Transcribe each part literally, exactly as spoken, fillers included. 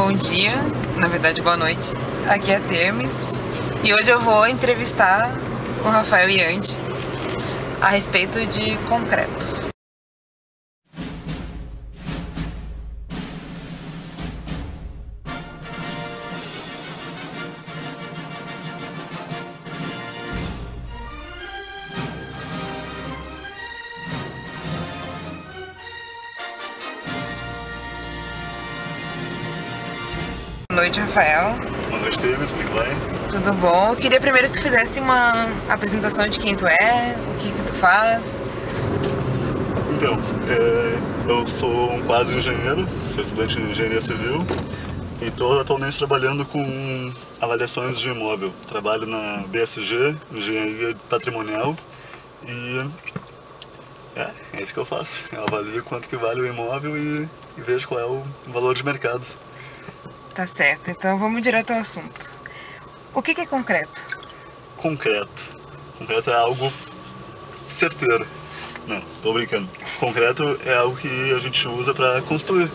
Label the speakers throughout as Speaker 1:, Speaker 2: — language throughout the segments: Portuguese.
Speaker 1: Bom dia, na verdade boa noite, aqui é Temis e hoje eu vou entrevistar o Rafael Ianti a respeito de concreto. Boa noite, Rafael.
Speaker 2: Boa noite, Temis, como é que vai?
Speaker 1: Tudo bom? Eu queria primeiro que tu fizesse uma apresentação de quem tu é, o que que tu faz.
Speaker 2: Então, é, eu sou um quase engenheiro, sou estudante de engenharia civil e estou atualmente trabalhando com avaliações de imóvel. Trabalho na B S G, Engenharia Patrimonial, e é, é isso que eu faço. Eu avalio quanto que vale o imóvel e, e vejo qual é o valor de mercado.
Speaker 1: Tá certo, então vamos direto ao assunto. O que que é concreto?
Speaker 2: Concreto. Concreto é algo certeiro. Não, tô brincando. Concreto é algo que a gente usa para construir.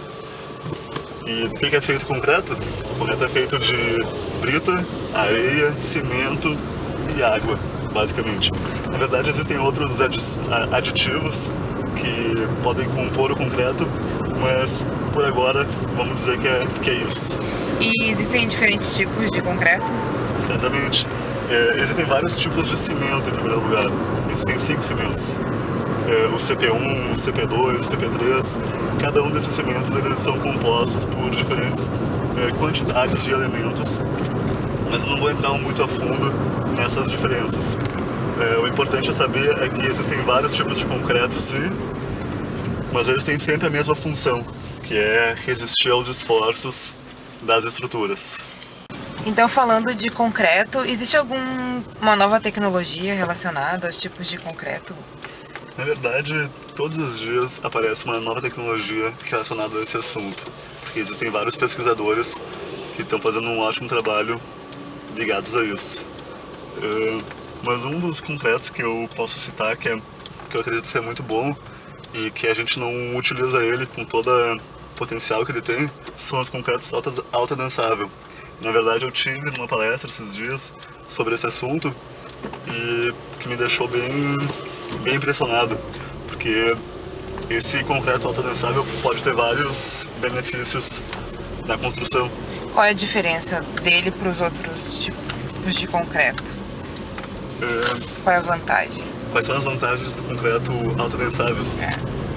Speaker 2: E do que que é feito concreto? O concreto é feito de brita, areia, cimento e água, basicamente. Na verdade, existem outros aditivos que podem compor o concreto, mas por agora vamos dizer que é, que é isso.
Speaker 1: E existem diferentes tipos de concreto?
Speaker 2: Certamente. É, existem vários tipos de cimento, em primeiro lugar. Existem cinco cimentos. É, o C P um, o C P dois, o C P três. Cada um desses cimentos eles são compostos por diferentes é, quantidades de elementos, mas eu não vou entrar muito a fundo nessas diferenças. É, o importante a saber é que existem vários tipos de concreto, sim, mas eles têm sempre a mesma função, que é resistir aos esforços das estruturas.
Speaker 1: Então, falando de concreto, existe alguma nova tecnologia relacionada aos tipos de concreto?
Speaker 2: Na verdade, todos os dias aparece uma nova tecnologia relacionada a esse assunto, porque existem vários pesquisadores que estão fazendo um ótimo trabalho ligados a isso. Uh, mas um dos concretos que eu posso citar, que, é, que eu acredito ser muito bom e que a gente não utiliza ele com todo o potencial que ele tem, são os concretos autoadensável. Na verdade, eu tive numa palestra esses dias sobre esse assunto e que me deixou bem, bem impressionado, porque esse concreto autoadensável pode ter vários benefícios na construção.
Speaker 1: Qual é a diferença dele para os outros tipos de concreto?
Speaker 2: É...
Speaker 1: Qual é a vantagem?
Speaker 2: Quais são as vantagens do concreto autoadensável?
Speaker 1: É.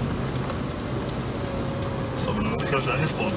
Speaker 2: Só um minuto que eu já respondo.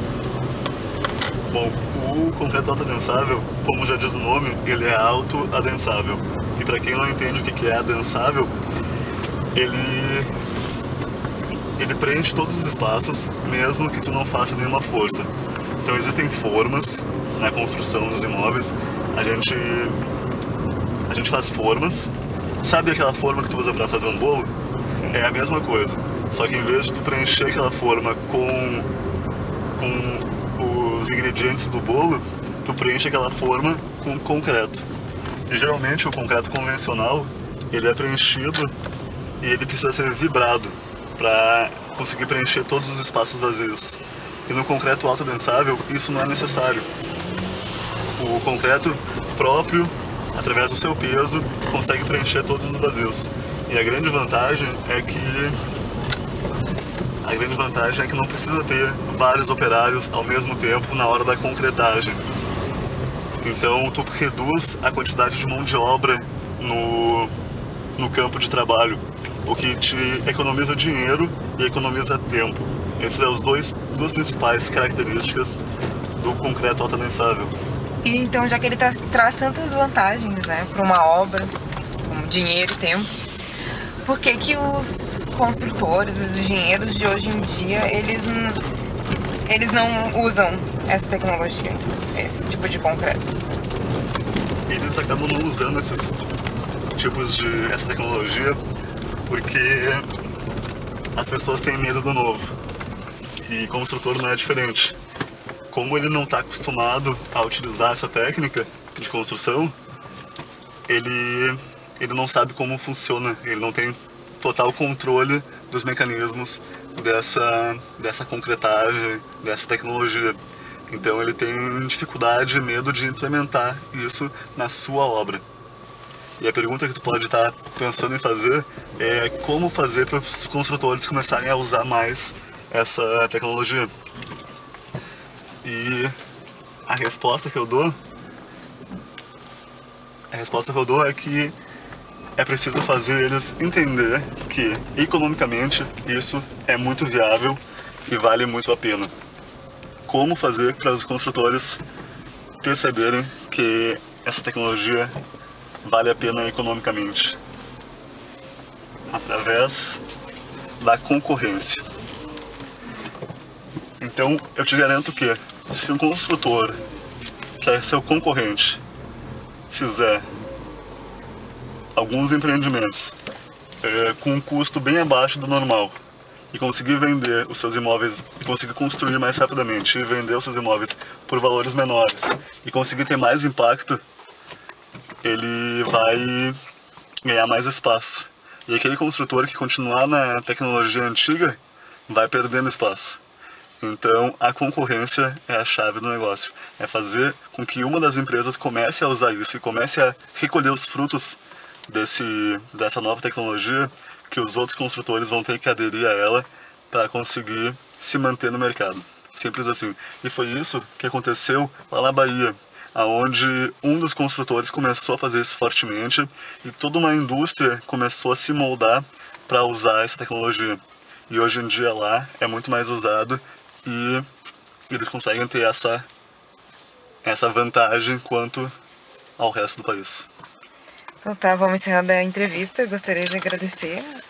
Speaker 2: Bom, o concreto autoadensável, como já diz o nome, ele é autoadensável. E para quem não entende o que é adensável, ele, ele preenche todos os espaços, mesmo que tu não faça nenhuma força. Então existem formas na construção dos imóveis. A gente, a gente faz formas. Sabe aquela forma que tu usa para fazer um bolo?
Speaker 1: Sim.
Speaker 2: É a mesma coisa. Só que em vez de tu preencher aquela forma com, com os ingredientes do bolo, tu preenche aquela forma com concreto. E geralmente o concreto convencional, ele é preenchido e ele precisa ser vibrado para conseguir preencher todos os espaços vazios. E no concreto autoadensável, isso não é necessário. O concreto próprio, através do seu peso, consegue preencher todos os vazios. E a grande vantagem é que A grande vantagem é que não precisa ter vários operários ao mesmo tempo na hora da concretagem. Então tu reduz a quantidade de mão de obra no, no campo de trabalho, o que te economiza dinheiro e economiza tempo. Essas são as dois, duas principais características do concreto autoadensável.
Speaker 1: E então, já que ele tra traz tantas vantagens, né, para uma obra, como dinheiro e tempo, por que que os construtores, os engenheiros de hoje em dia, eles, eles não usam essa tecnologia, esse tipo de concreto?
Speaker 2: Eles acabam não usando esses tipos de essa tecnologia porque as pessoas têm medo do novo. E construtor não é diferente. Como ele não está acostumado a utilizar essa técnica de construção, ele, ele não sabe como funciona, ele não tem total controle dos mecanismos dessa, dessa concretagem, dessa tecnologia. Então ele tem dificuldade e medo de implementar isso na sua obra. E a pergunta que tu pode estar pensando em fazer é como fazer para os construtores começarem a usar mais essa tecnologia. E a resposta que eu dou, a resposta que eu dou é que é preciso fazer eles entender que economicamente isso é muito viável e vale muito a pena. Como fazer para os construtores perceberem que essa tecnologia vale a pena economicamente? Através da concorrência. Então, eu te garanto que se um construtor que é seu concorrente fizer alguns empreendimentos é, com um custo bem abaixo do normal e conseguir vender os seus imóveis, e conseguir construir mais rapidamente e vender os seus imóveis por valores menores e conseguir ter mais impacto, ele vai ganhar mais espaço. E aquele construtor que continuar na tecnologia antiga vai perdendo espaço. Então, a concorrência é a chave do negócio. É fazer com que uma das empresas comece a usar isso e comece a recolher os frutos desse, dessa nova tecnologia, que os outros construtores vão ter que aderir a ela para conseguir se manter no mercado. Simples assim. E foi isso que aconteceu lá na Bahia, onde um dos construtores começou a fazer isso fortemente e toda uma indústria começou a se moldar para usar essa tecnologia. E hoje em dia lá é muito mais usado e eles conseguem ter essa, essa vantagem quanto ao resto do país.
Speaker 1: Então tá, vamos encerrando a entrevista. Eu gostaria de agradecer